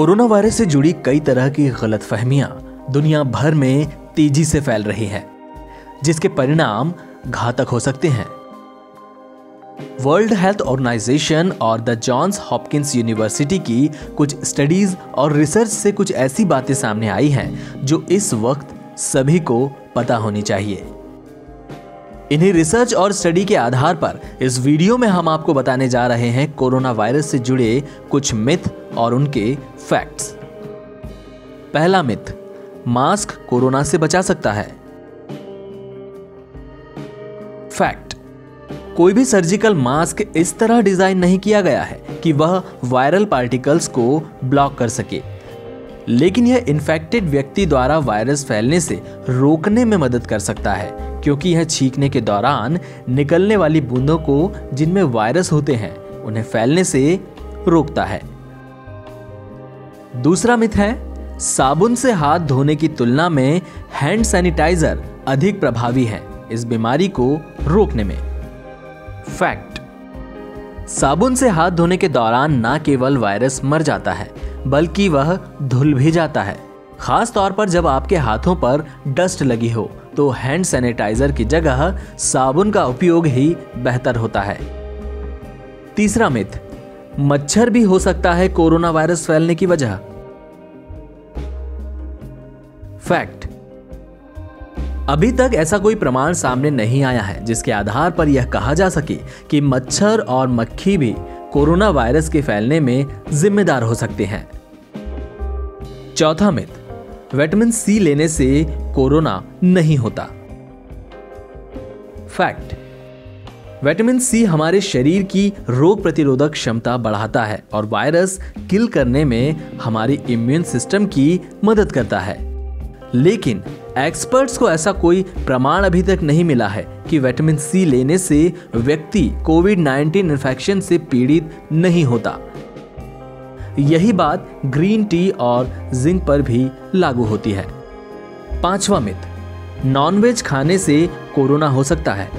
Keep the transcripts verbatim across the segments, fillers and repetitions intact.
Corona virus से जुड़ी कई तरह की गलतफहमियां दुनिया भर में तेजी से फैल रही हैं, जिसके परिणाम घातक हो सकते हैं। वर्ल्ड हेल्थ ऑर्गेनाइजेशन और द जॉन्स हॉपकिंस यूनिवर्सिटी की कुछ स्टडीज और रिसर्च से कुछ ऐसी बातें सामने आई हैं जो इस वक्त सभी को पता होनी चाहिए। इन्हीं रिसर्च और स्टडी के आधार पर इस वीडियो में हम आपको बताने जा रहे हैं कोरोना वायरस से जुड़े कुछ मिथ और उनके फैक्ट्स। पहला मिथ, मास्क कोरोना से बचा सकता है। फैक्ट, कोई भी सर्जिकल मास्क इस तरह डिजाइन नहीं किया गया है कि वह वायरल पार्टिकल्स को ब्लॉक कर सके, लेकिन यह इन्फेक्टेड व्यक्ति द्वारा वायरस फैलने से रोकने में मदद कर सकता है, क्योंकि यह छींकने के दौरान निकलने वाली बूंदों को जिनमें वायरस होते हैं उन्हें फैलने से रोकता है। दूसरा मिथ है, साबुन से हाथ धोने की तुलना में हैंड सैनिटाइजर अधिक प्रभावी है इस बीमारी को रोकने में। फैक्ट, साबुन से हाथ धोने के दौरान न केवल वायरस मर जाता है बल्कि वह धुल भी जाता है। खास तौर पर जब आपके हाथों पर डस्ट लगी हो तो हैंड सैनिटाइजर की जगह साबुन का उपयोग ही बेहतर होता है। तीसरा मिथ, मच्छर भी हो सकता है कोरोना वायरस फैलने की वजह। फैक्ट, अभी तक ऐसा कोई प्रमाण सामने नहीं आया है जिसके आधार पर यह कहा जा सके कि मच्छर और मक्खी भी कोरोना वायरस के फैलने में जिम्मेदार हो सकते हैं। चौथा मिथ, विटामिन सी लेने से कोरोना नहीं होता। फैक्ट, विटामिन सी हमारे शरीर की रोग प्रतिरोधक क्षमता बढ़ाता है और वायरस किल करने में हमारी इम्यून सिस्टम की मदद करता है, लेकिन एक्सपर्ट्स को ऐसा कोई प्रमाण अभी तक नहीं मिला है कि विटामिन सी लेने से व्यक्ति कोविड नाइनटीन इन्फेक्शन से पीड़ित नहीं होता। यही बात ग्रीन टी और जिंक पर भी लागू होती है। पांचवा मिथ, नॉनवेज खाने से कोरोना हो सकता है।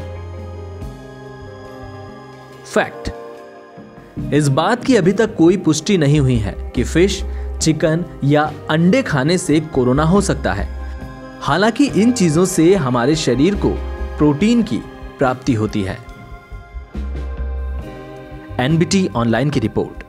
फैक्ट, इस बात की अभी तक कोई पुष्टि नहीं हुई है कि फिश, चिकन या अंडे खाने से कोरोना हो सकता है। हालांकि इन चीजों से हमारे शरीर को प्रोटीन की प्राप्ति होती है। एनबीटी ऑनलाइन की रिपोर्ट।